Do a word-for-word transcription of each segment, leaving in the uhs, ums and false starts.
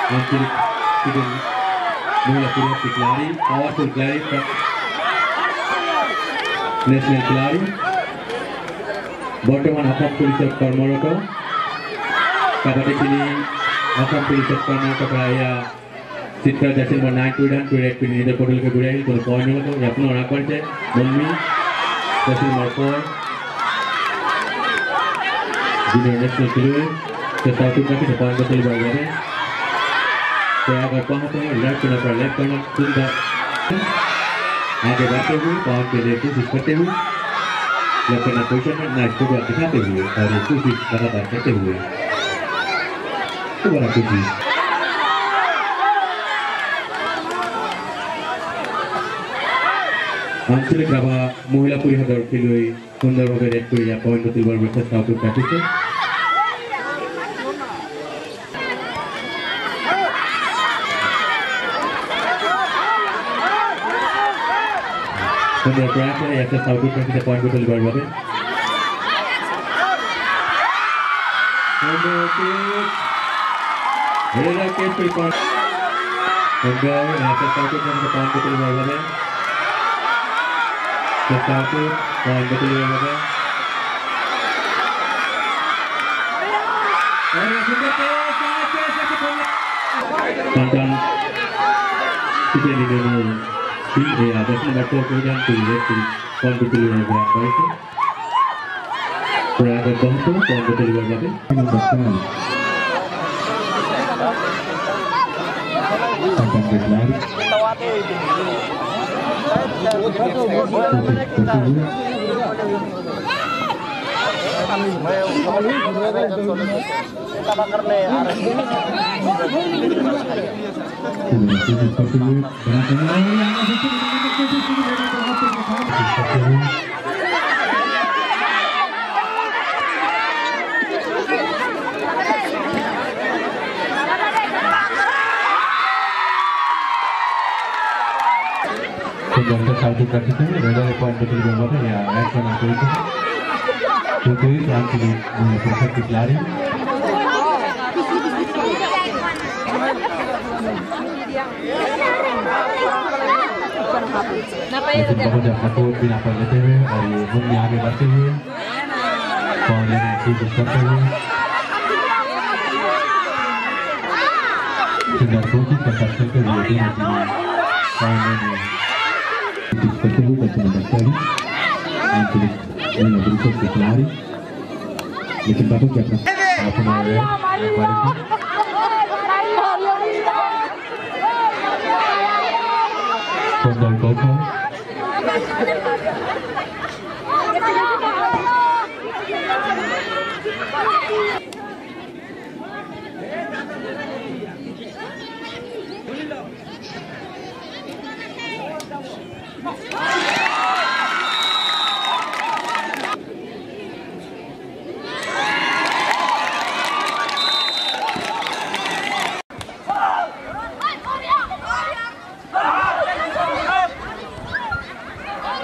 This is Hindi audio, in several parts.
आंतरिक महिला पुरुष खिलाड़ी पावरफुल खिलाड़ी नेशनल खिलाड़ी बर्तमान असम पुलिस कर्मरत कबाडी खेली असम पुलिस कर्मरत प्राया चित्रा जैसे नंबर नाइन टूडान टूरेट पिन इधर पोर्टल के बुराई को पॉइंट मिला तो अपना राग करते मम्मी जैसे नंबर फोर जूनियर नेशनल खिलाड़ी तो साउथ अफ्रीका के पॉइंट बदल बढ़ गए तो अगर कहाँ तो लेफ्ट करना पड़ा लेफ्ट करना सुनता आगे बढ़ते हुए पॉइंट के लिए कोशिश करते हुए लेफ्ट करना पोजीशन में नाइस को दिखाते हुए और ये कोशिश लगातार करते हुए तो बड़ा कोशिश आंचलिक राभा महिला परिषदर खेलुवै सुंदरभावे रेड कर पॉइंट तुलबार चेष्टा करते सुंदर प्रयास है ऐसे साउथ अफ्रीका से पॉइंट तुलबार सुंदर केस पर पॉइंट सुंदर ऐसे साउथ अफ्रीका से पॉइंट तुलबार Satu poin betul ya Bapak. Tentang kita ini dulu tim ya atas nomor dua kemudian tulis poin betul ya berapa itu? Berapa bangku poin betul ya Bapak? Menambahkan tentang berlari. Untuk satu kali itu ada poin betul berapa ya? Action aku itu, itu yang pilih proses lari. लेकिन बहुत ज़्यादा तो बिना पर लेते हुए और ये घूम आगे बढ़ते हुए कौन लेने की कोशिश करते हुए सुंदर कोशिश करता चलते हुए तीन टीमें कौन लेने seperti itu dan sebentar sekali untuk menjadi proses lari lekin bagus ya apa namanya baliknya Sondal Koko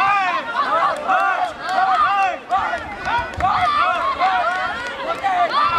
Hey!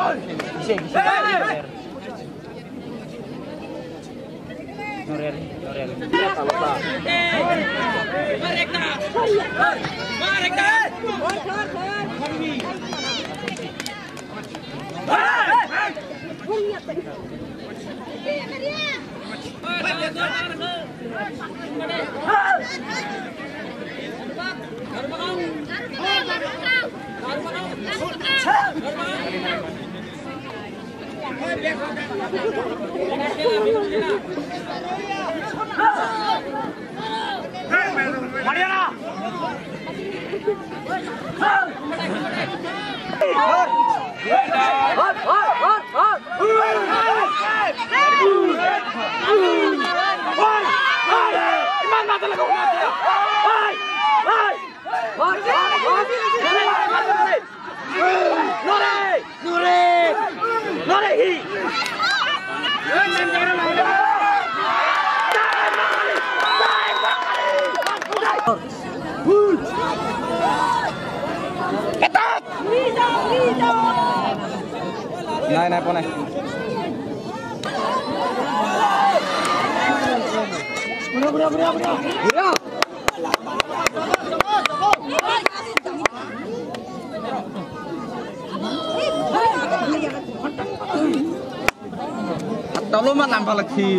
Này này con này. Bro bro bro bro. Bro. Tolong mah nampak lagi.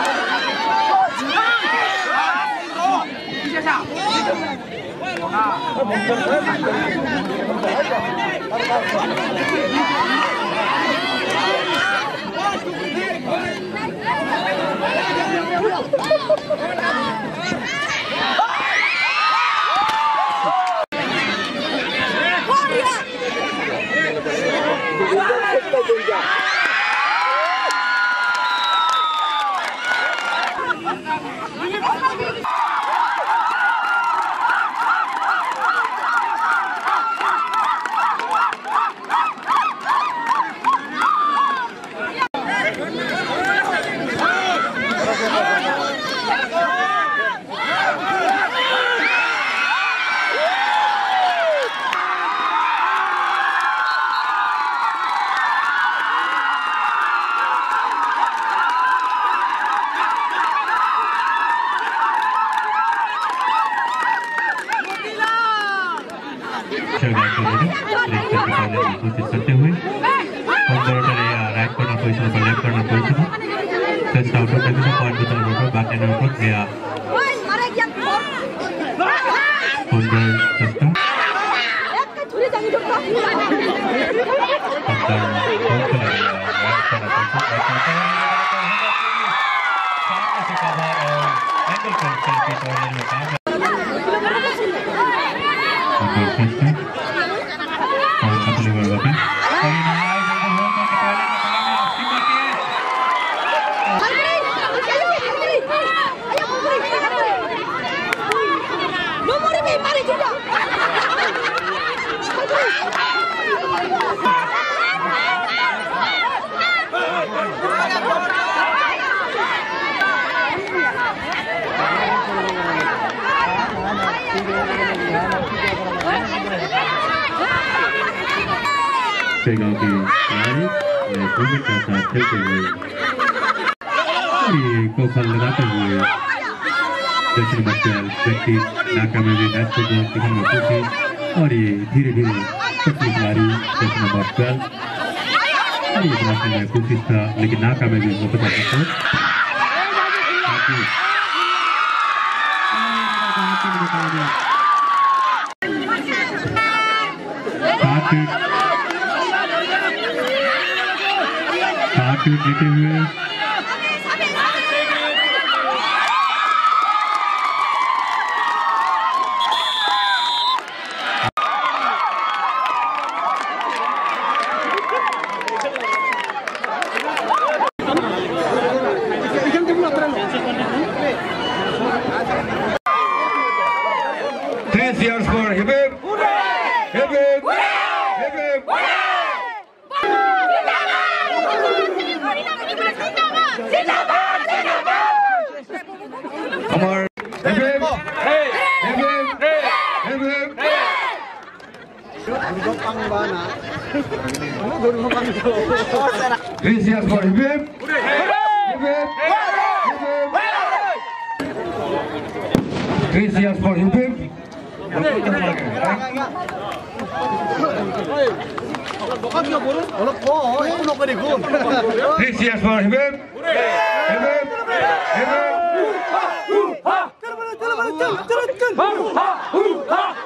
करते हुए राइट कॉर्नर पोजीशन पर left corner position first out होकर के पॉइंट बता रहा हूं बैक एंड आउट गया सुंदर सस्ता एक छुरी जानी तो अंदर बहुत लगेगा राइट कॉर्नर पोजीशन सामने से कवर और एंगल कंट्रोल के कॉर्नर में काम गांव के खिलाड़ी भूमि का साथ खेलते हुए को फल लगाते हुए दक्षिण बच्चल व्यक्ति नाका में भी मैच को दिखने में खुशी और ये धीरे धीरे पच्चीस खिलाड़ी दक्षिण नंबर ट्वेल्व और ये बनाने में कोशिश था लेकिन नाका में भी वो पता चलता सात विकेट लेते हुए Three years for hip hip, hip hip, hip hip. Three cheers for him. Hip hip. Three cheers for him. Three cheers for him. Hip hip. Hip hip.